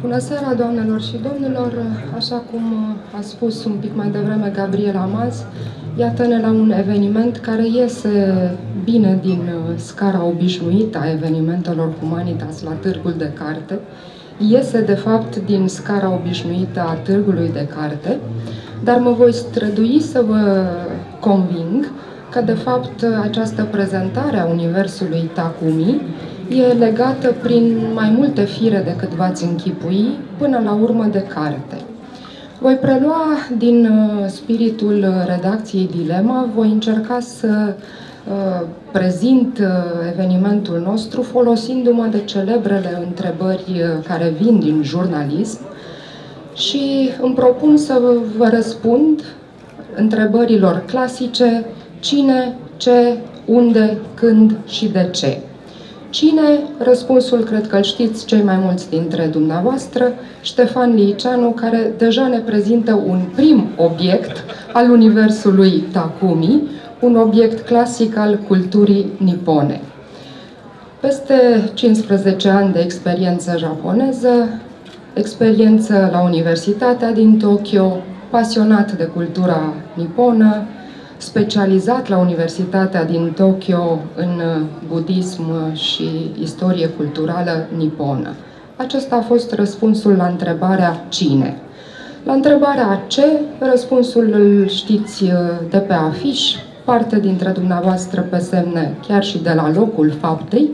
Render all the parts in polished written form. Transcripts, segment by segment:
Bună seara, doamnelor și domnilor! Așa cum a spus un pic mai devreme Gabriel Amaz, iată-ne la un eveniment care iese bine din scara obișnuită a evenimentelor Humanitas la Târgul de Carte, iese de fapt din scara obișnuită a Târgului de Carte, dar mă voi strădui să vă conving că de fapt această prezentare a universului Takumi e legată prin mai multe fire decât v-ați închipui, până la urmă de carte. Voi prelua din spiritul redacției Dilema, voi încerca să prezint evenimentul nostru folosindu-mă de celebrele întrebări care vin din jurnalism și îmi propun să vă răspund întrebărilor clasice: cine, ce, unde, când și de ce. Cine? Răspunsul cred că îl știți cei mai mulți dintre dumneavoastră, Ștefan Liceanu, care deja ne prezintă un prim obiect al universului Takumi, un obiect clasic al culturii nipone. Peste 15 ani de experiență japoneză, experiență la Universitatea din Tokyo, pasionat de cultura niponă, specializat la Universitatea din Tokyo în budism și istorie culturală niponă. Acesta a fost răspunsul la întrebarea cine. La întrebarea ce, răspunsul îl știți de pe afiș, parte dintre dumneavoastră pe semne chiar și de la locul faptei.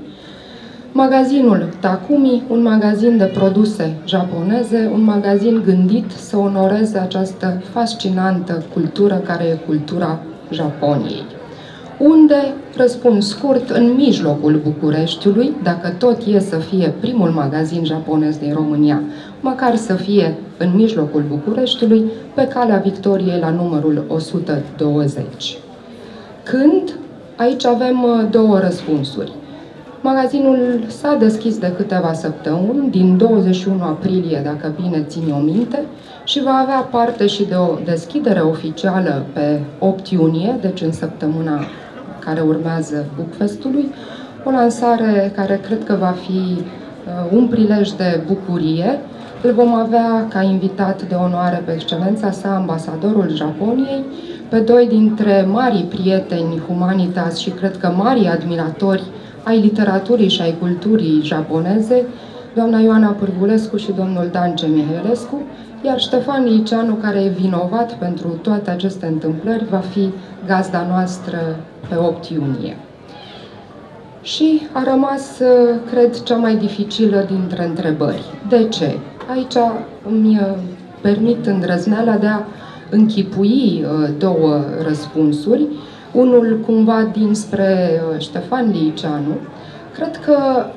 Magazinul Takumi, un magazin de produse japoneze, un magazin gândit să onoreze această fascinantă cultură care e cultura Japoniei. Unde? Răspuns scurt, în mijlocul Bucureștiului, dacă tot e să fie primul magazin japonez din România, măcar să fie în mijlocul Bucureștiului, pe calea Victoriei la numărul 120. Când? Aici avem două răspunsuri. Magazinul s-a deschis de câteva săptămâni, din 21 aprilie, dacă bine țin eu minte, și va avea parte și de o deschidere oficială pe 8 iunie, deci în săptămâna care urmează Bookfestului, o lansare care cred că va fi un prilej de bucurie. Îl vom avea ca invitat de onoare pe excelența sa, ambasadorul Japoniei, pe doi dintre marii prieteni Humanitas și cred că marii admiratori ai literaturii și ai culturii japoneze, doamna Ioana Pârvulescu și domnul Dance Mihailescu, iar Ștefan Liceanu, care e vinovat pentru toate aceste întâmplări, va fi gazda noastră pe 8 iunie. Și a rămas, cred, cea mai dificilă dintre întrebări. De ce? Aici îmi permit îndrăzneala de a închipui două răspunsuri. Unul cumva dinspre Ștefan Liceanu. Cred că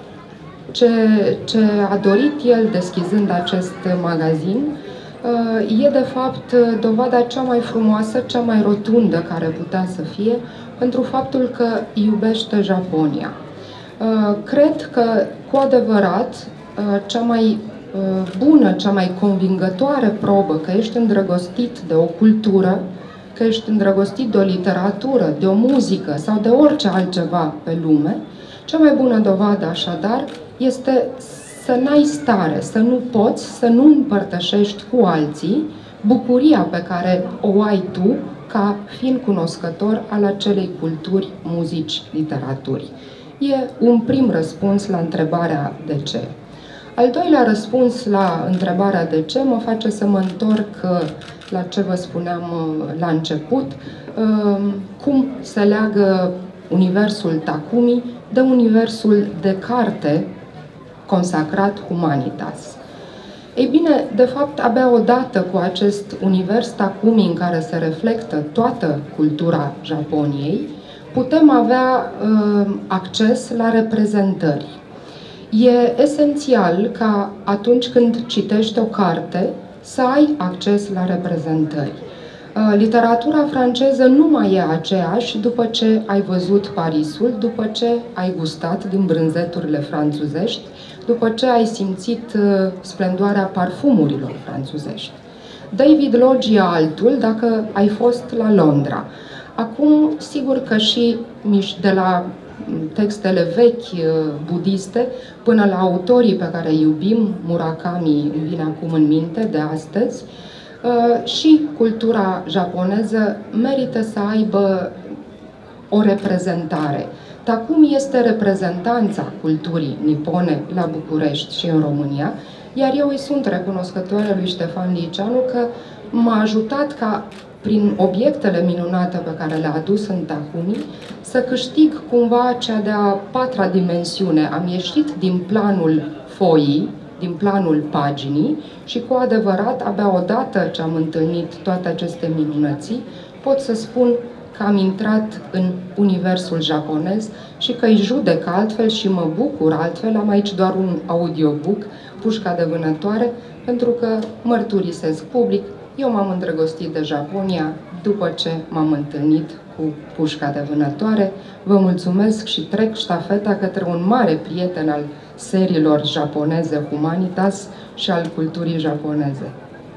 ce a dorit el deschizând acest magazin e de fapt dovada cea mai frumoasă, cea mai rotundă care putea să fie pentru faptul că iubește Japonia. Cred că cu adevărat cea mai bună, cea mai convingătoare probă că ești îndrăgostit de o cultură, că ești îndrăgostit de o literatură, de o muzică sau de orice altceva pe lume, cea mai bună dovadă așadar este să n-ai stare, să nu poți, să nu împărtășești cu alții bucuria pe care o ai tu ca fiind cunoscător al acelei culturi, muzici, literaturi. E un prim răspuns la întrebarea de ce. Al doilea răspuns la întrebarea de ce mă face să mă întorc la ce vă spuneam la început, cum se leagă universul Takumi de universul de carte consacrat Humanitas. Ei bine, de fapt, abia odată cu acest univers Takumi în care se reflectă toată cultura Japoniei, putem avea acces la reprezentări. E esențial ca atunci când citești o carte să ai acces la reprezentări. Literatura franceză nu mai e aceeași după ce ai văzut Parisul, după ce ai gustat din brânzeturile franțuzești, după ce ai simțit splendoarea parfumurilor franțuzești. David Lodge e altul dacă ai fost la Londra. Acum, sigur că și de la textele vechi budiste, până la autorii pe care îi iubim, Murakami îmi vine acum în minte de astăzi, și cultura japoneză merită să aibă o reprezentare. Takumi este reprezentanța culturii nipone la București și în România, iar eu îi sunt recunoscătoare lui Ștefan Liceanu că m-a ajutat ca, prin obiectele minunate pe care le-a adus în Takumi, să câștig cumva cea de-a patra dimensiune. Am ieșit din planul foii, din planul paginii și cu adevărat, abia odată ce am întâlnit toate aceste minunății, pot să spun că am intrat în universul japonez și că îi judec altfel și mă bucur altfel. Am aici doar un audiobook, Pușca de Vânătoare, pentru că mărturisesc public, eu m-am îndrăgostit de Japonia după ce m-am întâlnit cu Pușca de Vânătoare. Vă mulțumesc și trec ștafeta către un mare prieten al seriilor japoneze Humanitas și al culturii japoneze.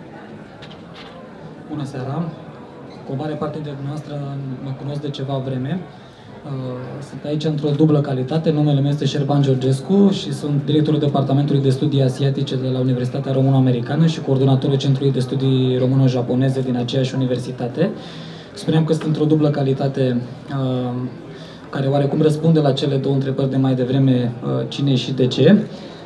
Bună seara! Cu o mare parte dintre noastră mă cunosc de ceva vreme. Sunt aici într-o dublă calitate. Numele meu este Șerban Georgescu și sunt directorul Departamentului de Studii Asiatice de la Universitatea Româno-Americană și coordonatorul Centrului de Studii Româno-Japoneze din aceeași universitate. Spuneam că sunt într-o dublă calitate care oarecum răspunde la cele două întrebări de mai devreme, cine și de ce.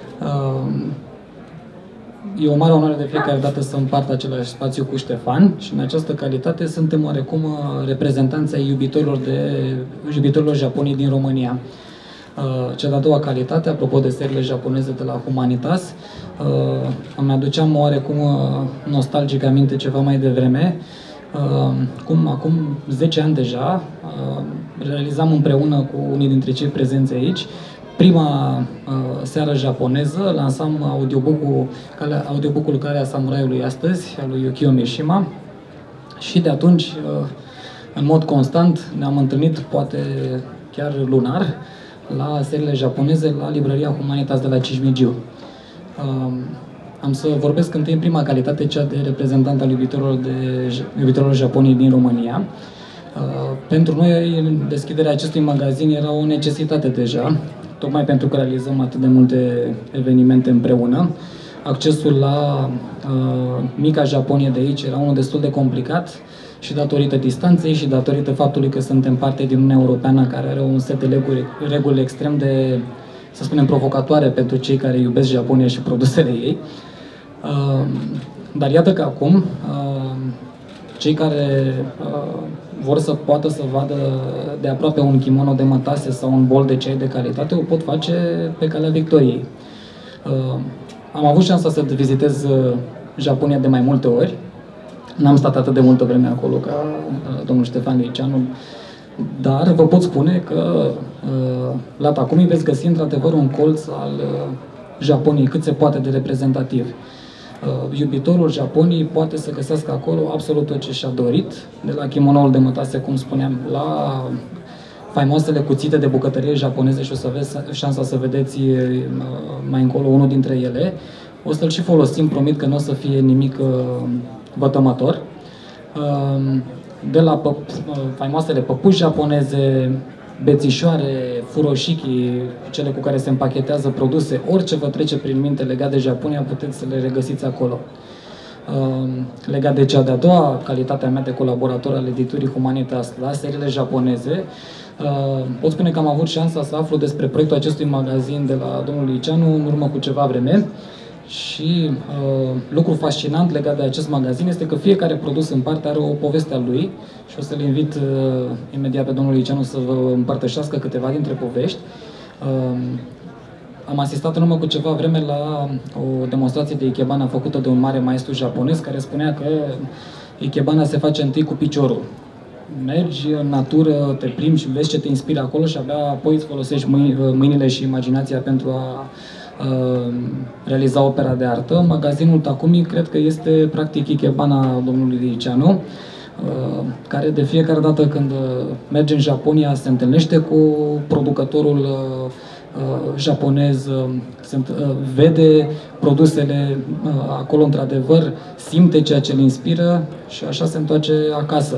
E o mare onoare de fiecare dată să împart același spațiu cu Ștefan și în această calitate suntem oarecum reprezentanți ai iubitorilor Japoniei din România. Cea de-a doua calitate, apropo de seriile japoneze de la Humanitas, îmi aduceam oarecum nostalgic aminte ceva mai devreme, cum acum 10 ani deja realizam împreună cu unii dintre cei prezenți aici prima seară japoneză, lansam audiobook-ul Calea Samuraiului astăzi, al lui Yukio Mishima, și de atunci, în mod constant, ne-am întâlnit, poate chiar lunar, la seriile japoneze, la librăria Humanitas de la Cismigiu. Am să vorbesc întâi în prima calitate, cea de reprezentant al iubitorilor Japoniei din România. Pentru noi, deschiderea acestui magazin era o necesitate deja, tocmai pentru că realizăm atât de multe evenimente împreună. Accesul la mica Japonie de aici era unul destul de complicat și datorită distanței și datorită faptului că suntem parte din Uniunea Europeană, care are un set de reguli extrem de, să spunem, provocatoare pentru cei care iubesc Japonia și produsele ei. Dar iată că acum cei care vor să poată să vadă de aproape un kimono de mătase sau un bol de ceai de calitate, o pot face pe calea victoriei. Am avut șansa să vizitez Japonia de mai multe ori. N-am stat atât de multă vreme acolo ca domnul Ștefan Liceanu, dar vă pot spune că la Takumi veți găsi într-adevăr un colț al Japoniei cât se poate de reprezentativ. Iubitorul Japoniei poate să găsească acolo absolut tot ce și-a dorit, de la kimonoul de mătase, cum spuneam, la faimoasele cuțite de bucătărie japoneze, și o să aveți șansa să vedeți mai încolo unul dintre ele. O să-l și folosim, promit că nu o să fie nimic vătămător. De la faimoasele păpuși japoneze, bețișoare, furoshiki, cele cu care se împachetează produse, orice vă trece prin minte legat de Japonia, puteți să le regăsiți acolo. Legat de cea de-a doua, calitatea mea de colaborator al editurii Humanitas la seriile japoneze, pot spune că am avut șansa să aflu despre proiectul acestui magazin de la domnul Liceanu în urmă cu ceva vreme. Și lucru fascinant legat de acest magazin este că fiecare produs în parte are o poveste a lui și o să-l invit imediat pe domnul Liceanu să vă împărtășească câteva dintre povești. Am asistat în urmă cu ceva vreme la o demonstrație de ikebana făcută de un mare maestru japonez care spunea că ikebana se face întâi cu piciorul. Mergi în natură, te plimbi și vezi ce te inspiră acolo și abia apoi îți folosești mâinile și imaginația pentru a realiza opera de artă. Magazinul Takumi cred că este practic ikebana domnului Liceanu, care de fiecare dată când merge în Japonia se întâlnește cu producătorul japonez, vede produsele acolo într-adevăr, simte ceea ce îl inspiră și așa se întoarce acasă.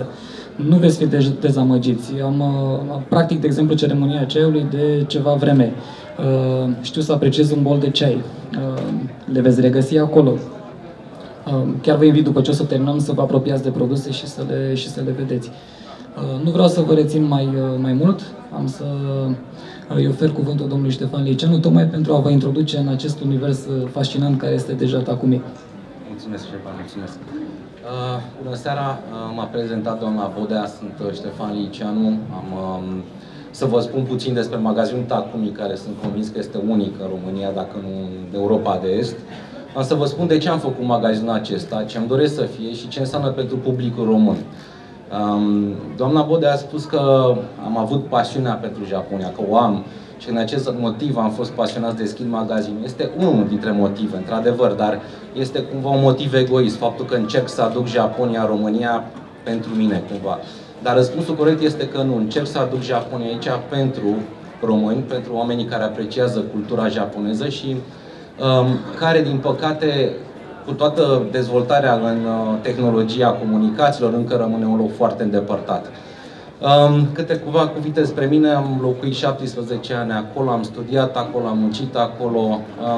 nu veți fi dezamăgiți. Practic, de exemplu, ceremonia ceaiului de ceva vreme. Știu să apreciez un bol de ceai. Le veți regăsi acolo. Chiar vă invit după ce o să terminăm să vă apropiați de produse și să le vedeți. Nu vreau să vă rețin mai mult. Am să îi ofer cuvântul domnului Ștefan Liceanu, tocmai pentru a vă introduce în acest univers fascinant care este deja Takumi. Mulțumesc, Ștefan, mulțumesc. Bună seara, m-a prezentat doamna Bodea, sunt Ștefan Liceanu. Să vă spun puțin despre magazinul Takumi, care sunt convins că este unic în România, dacă nu în Europa de Est. Am să vă spun de ce am făcut magazinul acesta, ce îmi doresc să fie și ce înseamnă pentru publicul român. Doamna Bodea a spus că am avut pasiunea pentru Japonia, că o am și în acest motiv am fost pasionat să deschid magazinul. Este unul dintre motive, într-adevăr, dar este cumva un motiv egoist, faptul că încerc să aduc Japonia în România pentru mine, cumva. Dar răspunsul corect este că nu, încerc să aduc Japonia aici pentru români, pentru oamenii care apreciază cultura japoneză și care, din păcate, cu toată dezvoltarea în tehnologia comunicațiilor, încă rămâne un loc foarte îndepărtat. Câteva cuvinte despre mine, am locuit 17 ani acolo, am studiat acolo, am muncit acolo,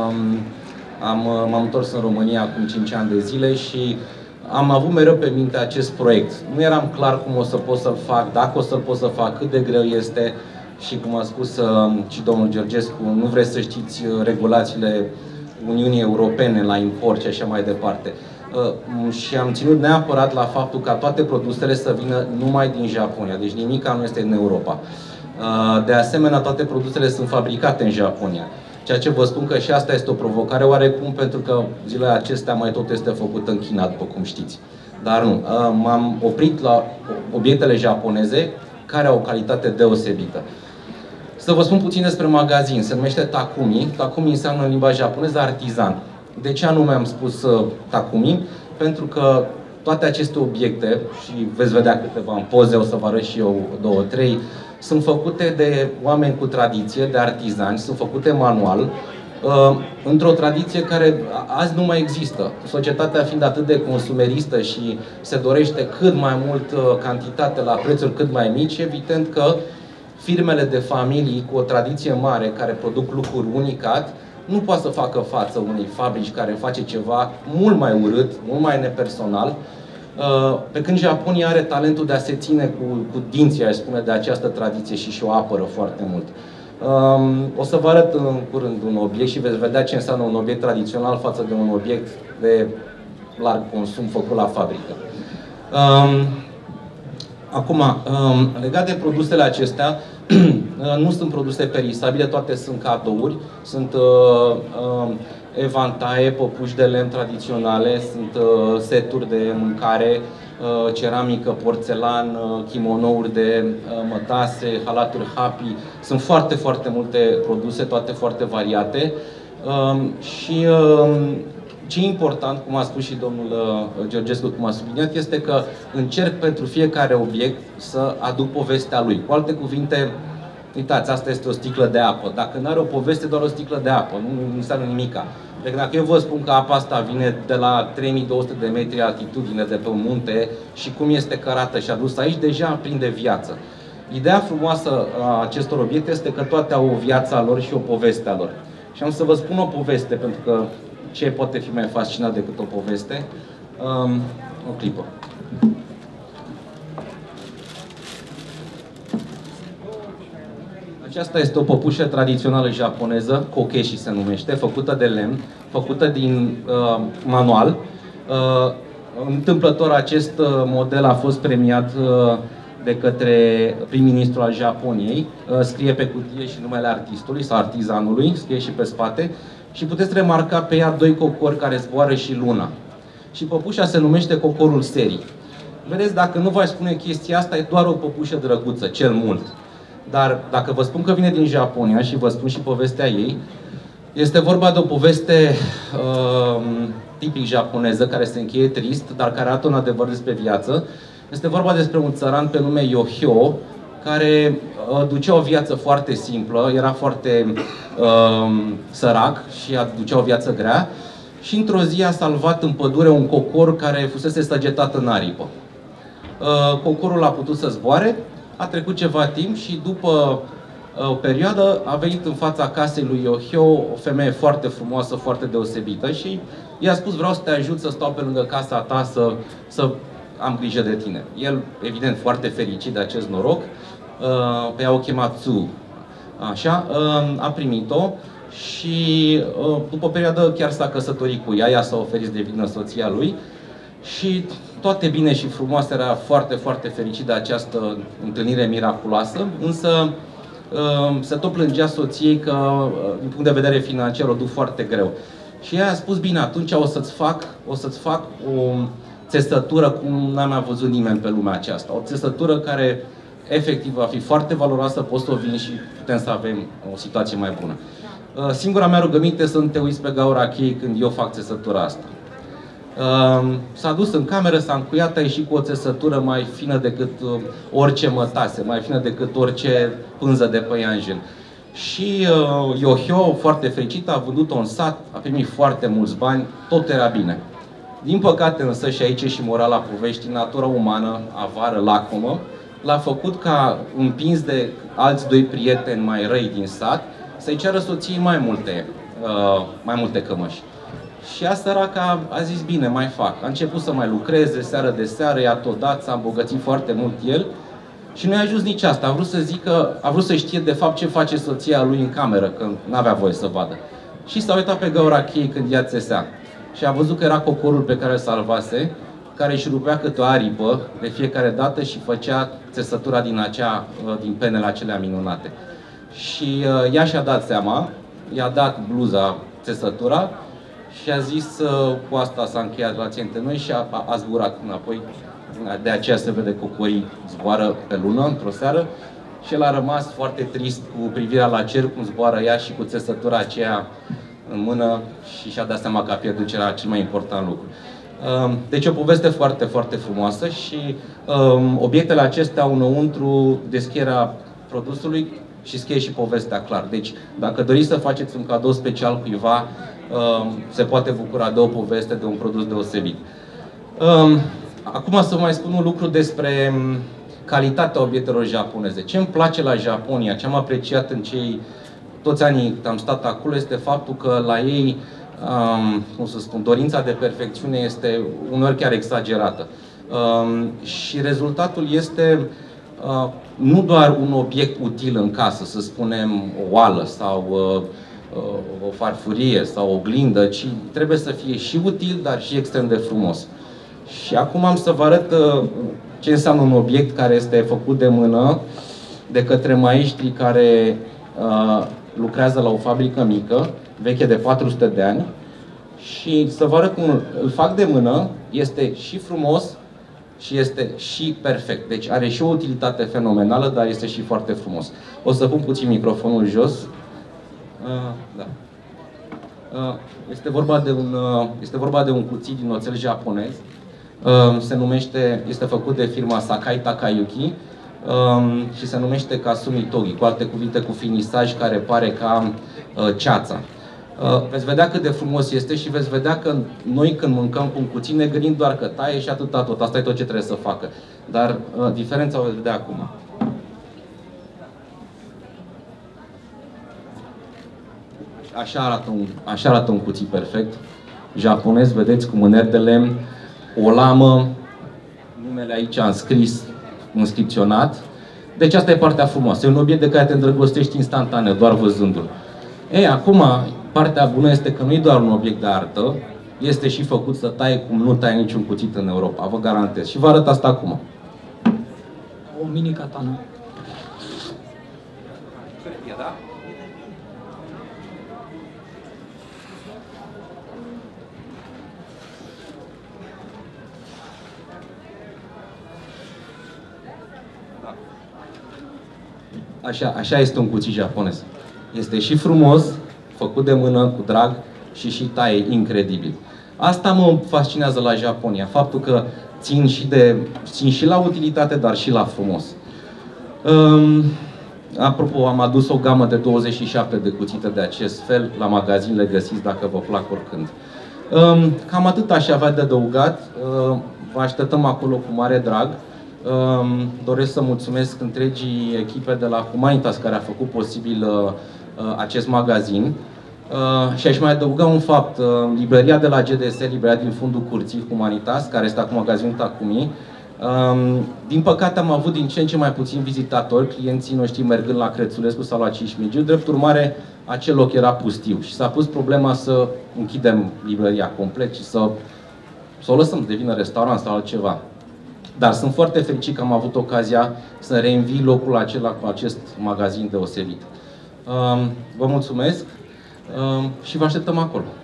m-am întors în România acum 5 ani de zile și am avut mereu pe minte acest proiect. Nu eram clar cum o să pot să-l fac, dacă o să-l pot să fac, cât de greu este și, cum a spus și domnul Georgescu, nu vreți să știți regulațiile Uniunii Europene la import și așa mai departe. Și am ținut neapărat la faptul ca toate produsele să vină numai din Japonia, deci nimica nu este din Europa. De asemenea, toate produsele sunt fabricate în Japonia. Ceea ce vă spun că și asta este o provocare oarecum, pentru că zilele acestea mai tot este făcut în China, după cum știți. Dar nu, m-am oprit la obiectele japoneze care au o calitate deosebită. Să vă spun puțin despre magazin. Se numește Takumi. Takumi înseamnă în limba japoneză artizan. De ce anume am spus Takumi? Pentru că toate aceste obiecte, și veți vedea câteva în poze, o să vă arăt și eu 2-3, sunt făcute de oameni cu tradiție, de artizani, sunt făcute manual, într-o tradiție care azi nu mai există. Societatea fiind atât de consumeristă și se dorește cât mai mult cantitate la prețuri cât mai mici, evident că firmele de familii cu o tradiție mare, care produc lucruri unicat, nu poate să facă față unei fabrici care face ceva mult mai urât, mult mai nepersonal, pe când Japonia are talentul de a se ține cu dinții, aș spune, de această tradiție și o apără foarte mult. O să vă arăt în curând un obiect și veți vedea ce înseamnă un obiect tradițional față de un obiect de larg consum făcut la fabrică. Acum, legat de produsele acestea, nu sunt produse perisabile, toate sunt cadouri, sunt evantaie, păpuși de lemn tradiționale, sunt seturi de mâncare, ceramică, porțelan, kimonouri de mătase, halaturi happy. Sunt foarte, foarte multe produse, toate foarte variate. Și ce e important, cum a spus și domnul Georgescu, cum a subliniat, este că încerc pentru fiecare obiect să aduc povestea lui. Cu alte cuvinte, uitați, asta este o sticlă de apă. Dacă nu are o poveste, doar o sticlă de apă, nu înseamnă nimica. Deci dacă eu vă spun că apa asta vine de la 3200 de metri altitudine de pe un munte și cum este cărată și adusă aici, deja prinde viață. Ideea frumoasă a acestor obiecte este că toate au o viață a lor și o poveste a lor. Și am să vă spun o poveste, pentru că ce poate fi mai fascinant decât o poveste? O clipă. Aceasta este o păpușă tradițională japoneză, kokeshi se numește, făcută de lemn, făcută din manual. Întâmplător, acest model a fost premiat de către prim-ministrul al Japoniei. Scrie pe cutie și numele artistului sau artizanului, scrie și pe spate. Și puteți remarca pe ea doi cocori care zboară și luna. Și păpușa se numește cocorul serii. Vedeți, dacă nu v-aș spune chestia asta, e doar o păpușă drăguță, cel mult. Dar dacă vă spun că vine din Japonia și vă spun și povestea ei, este vorba de o poveste tipic japoneză, care se încheie trist, dar care arată un adevăr despre viață. Este vorba despre un țăran pe nume Yohio, care ducea o viață foarte simplă, era foarte sărac și ducea o viață grea. Și într-o zi a salvat în pădure un cocor care fusese săgetat în aripă. Cocorul a putut să zboare, a trecut ceva timp și după o perioadă a venit în fața casei lui Yohio o femeie foarte frumoasă, foarte deosebită și i-a spus: vreau să te ajut să stau pe lângă casa ta, să am grijă de tine. El, evident, foarte fericit de acest noroc, pe ea o chema Tsu. Așa, a primit-o și după o perioadă chiar s-a căsătorit cu ea, ea s-a oferit să devină soția lui și toate bine și frumoase, era foarte, foarte fericit de această întâlnire miraculoasă, însă se tot plângea soției că, din punct de vedere financiar, o duc foarte greu. Și ea a spus: bine, atunci o să-ți fac o țesătură cum n-am mai văzut nimeni pe lumea aceasta. O țesătură care efectiv va fi foarte valoroasă, poți să o vin și putem să avem o situație mai bună. Singura mea rugăminte să nu te uiți pe gaura cheii când eu fac țesătura asta. S-a dus în cameră, s-a încuiat, a ieșit cu o țesătură mai fină decât orice mătase, mai fină decât orice pânză de păianjen. Și Yohio, foarte fericit, a vândut-o în sat, a primit foarte mulți bani, tot era bine. Din păcate însă, și aici și morala poveștii, natura umană, avară, lacomă, l-a făcut ca, împins de alți doi prieteni mai răi din sat, să-i ceară soției mai multe cămăși. Și ea, săraca, a zis: bine, mai fac. A început să mai lucreze seară de seară, i-a tot dat, s-a îmbogățit foarte mult el. Și nu i-a ajuns nici asta. A vrut să știe de fapt ce face soția lui în cameră, că n-avea voie să vadă. Și s-a uitat pe gaura cheii când ea țesea. Și a văzut că era cocorul pe care îl salvase, care își rupea câte o aripă de fiecare dată și făcea țesătura din penele acelea minunate. Și ea și-a dat seama, i-a dat bluza, țesătura, și a zis: cu asta s-a încheiat relația între noi, și a zburat înapoi. De aceea se vede cocorii zboară pe lună într-o seară și el a rămas foarte trist cu privirea la cer, cum zboară ea și cu țesătura aceea în mână, și și-a dat seama că a pierdut ce era cel mai important lucru. Deci o poveste foarte, foarte frumoasă și obiectele acestea au înăuntru descrierea produsului și scrie și povestea clar. Deci dacă doriți să faceți un cadou special cuiva, se poate bucura de o poveste, de un produs deosebit. Acum să vă mai spun un lucru despre calitatea obiectelor japoneze. Ce îmi place la Japonia, ce am apreciat în toți anii când am stat acolo, este faptul că la ei, cum să spun, dorința de perfecțiune este uneori chiar exagerată. Și rezultatul este nu doar un obiect util în casă, să spunem o oală sau o farfurie sau o oglindă, ci trebuie să fie și util, dar și extrem de frumos. Și acum am să vă arăt ce înseamnă un obiect care este făcut de mână de către maestri care lucrează la o fabrică mică, veche de 400 de ani. Și să vă arăt cum îl fac de mână, este și frumos și este și perfect. Deci are și o utilitate fenomenală, dar este și foarte frumos. O să pun puțin microfonul jos. Da. Este vorba de un cuțit din oțel japonez. Este făcut de firma Sakai Takayuki și se numește Kasumi Togi, cu alte cuvinte, cu finisaj care pare ca ceața. Veți vedea cât de frumos este și veți vedea că noi când mâncăm cu un cuțit ne gândim doar că taie și atâta tot. Asta e tot ce trebuie să facă. Dar diferența o veți vedea acum. Așa arată un cuțit perfect japonez, vedeți, cu mâneri de lemn, o lamă, numele aici inscripționat. Deci asta e partea frumoasă. E un obiect de care te îndrăgostești instantaneu, doar văzându-l. Acum, partea bună este că nu e doar un obiect de artă, este și făcut să taie cum nu taie niciun cuțit în Europa, vă garantez. Și vă arăt asta acum. O mini katana. Da? Așa este un cuțit japonez. Este și frumos, făcut de mână, cu drag și taie incredibil. Asta mă fascinează la Japonia, faptul că țin și la utilitate, dar și la frumos. Apropo, am adus o gamă de 27 de cuțite de acest fel, la magazin le găsiți dacă vă plac oricând. Cam atât aș avea de adăugat, vă așteptăm acolo cu mare drag. Doresc să mulțumesc întregii echipe de la Humanitas care a făcut posibil acest magazin. Și aș mai adăuga un fapt, librăria de la GDS, librăria din fundul curții Humanitas, care este acum magazinul Takumi, din păcate am avut din ce în ce mai puțini vizitatori, clienții noștri mergând la Crețulescu sau la Cismigiu, drept urmare acel loc era pustiu și s-a pus problema să închidem librăria complet și să o lăsăm să devină restaurant sau altceva. Dar sunt foarte fericit că am avut ocazia să reînvii locul acela cu acest magazin deosebit. Vă mulțumesc și vă așteptăm acolo.